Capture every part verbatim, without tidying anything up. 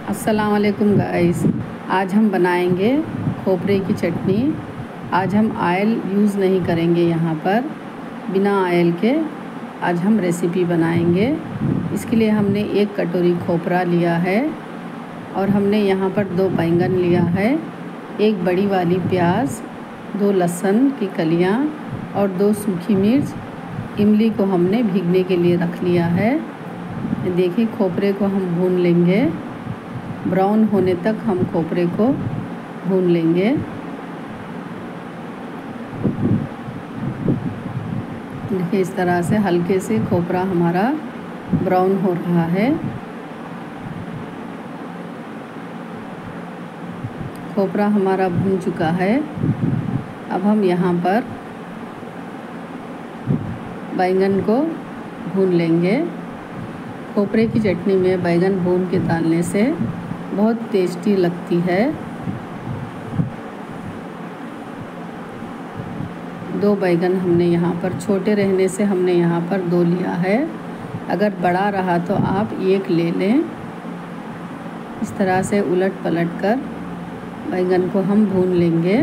अस्सलाम वालेकुम गाइस। आज हम बनाएंगे खोपरे की चटनी। आज हम ऑयल यूज़ नहीं करेंगे, यहाँ पर बिना ऑयल के आज हम रेसिपी बनाएंगे। इसके लिए हमने एक कटोरी खोपरा लिया है और हमने यहाँ पर दो बैंगन लिया है, एक बड़ी वाली प्याज, दो लहसुन की कलियाँ और दो सूखी मिर्च। इमली को हमने भीगने के लिए रख लिया है। देखिए, खोपरे को हम भून लेंगे, ब्राउन होने तक हम खोपरे को भून लेंगे। देखिए, इस तरह से हल्के से खोपरा हमारा ब्राउन हो रहा है। खोपरा हमारा भून चुका है। अब हम यहाँ पर बैंगन को भून लेंगे। खोपरे की चटनी में बैंगन भून के डालने से बहुत टेस्टी लगती है। दो बैंगन हमने यहाँ पर, छोटे रहने से हमने यहाँ पर दो लिया है। अगर बड़ा रहा तो आप एक ले लें। इस तरह से उलट पलट कर बैंगन को हम भून लेंगे।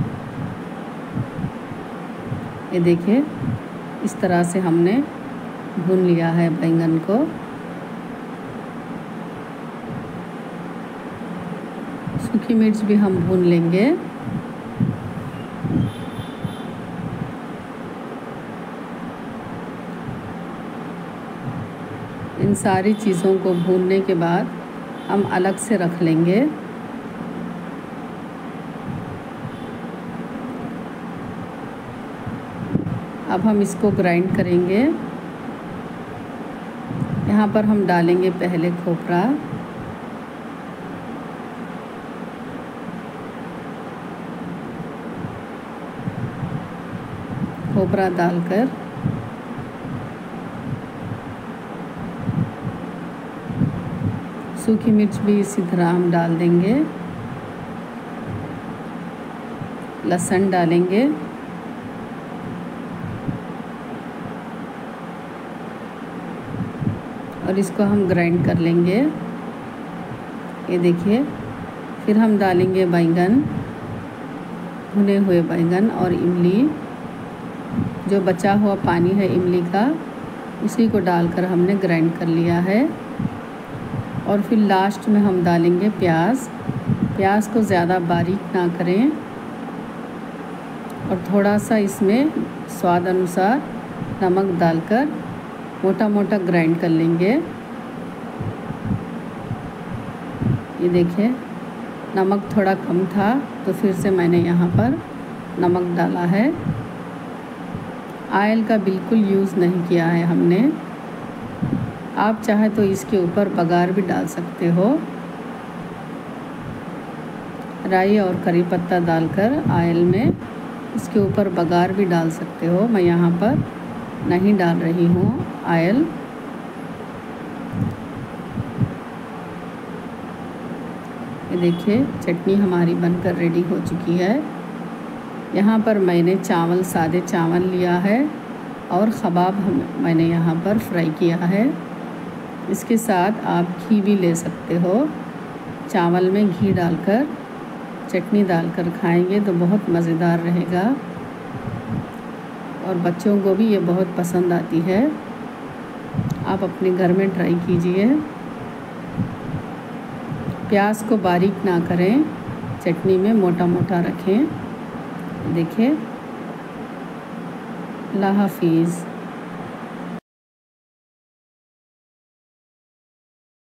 ये देखिए, इस तरह से हमने भून लिया है बैंगन को। सूखी मिर्च भी हम भून लेंगे। इन सारी चीज़ों को भूनने के बाद हम अलग से रख लेंगे। अब हम इसको ग्राइंड करेंगे। यहाँ पर हम डालेंगे पहले खोपरा, खोपरा डालकर सूखी मिर्च भी इसी तरह हम डाल देंगे। लहसुन डालेंगे, और इसको हम ग्राइंड कर लेंगे। ये देखिए, फिर हम डालेंगे बैंगन, भुने हुए बैंगन और इमली। जो बचा हुआ पानी है इमली का, उसी को डालकर हमने ग्राइंड कर लिया है। और फिर लास्ट में हम डालेंगे प्याज। प्याज को ज़्यादा बारीक ना करें और थोड़ा सा इसमें स्वाद अनुसार नमक डालकर मोटा मोटा ग्राइंड कर लेंगे। ये देखिए, नमक थोड़ा कम था तो फिर से मैंने यहाँ पर नमक डाला है। ऑयल का बिल्कुल यूज़ नहीं किया है हमने। आप चाहे तो इसके ऊपर बघार भी डाल सकते हो। राई और करी पत्ता डालकर ऑयल में इसके ऊपर बघार भी डाल सकते हो। मैं यहाँ पर नहीं डाल रही हूँ ऑयल। ये देखिए, चटनी हमारी बनकर रेडी हो चुकी है। यहाँ पर मैंने चावल, सादे चावल लिया है और कबाब हम मैंने यहाँ पर फ्राई किया है। इसके साथ आप घी भी ले सकते हो। चावल में घी डालकर चटनी डालकर खाएंगे तो बहुत मज़ेदार रहेगा और बच्चों को भी ये बहुत पसंद आती है। आप अपने घर में ट्राई कीजिए। प्याज को बारीक ना करें, चटनी में मोटा मोटा रखें। देखिए, अल्लाह हाफिज़।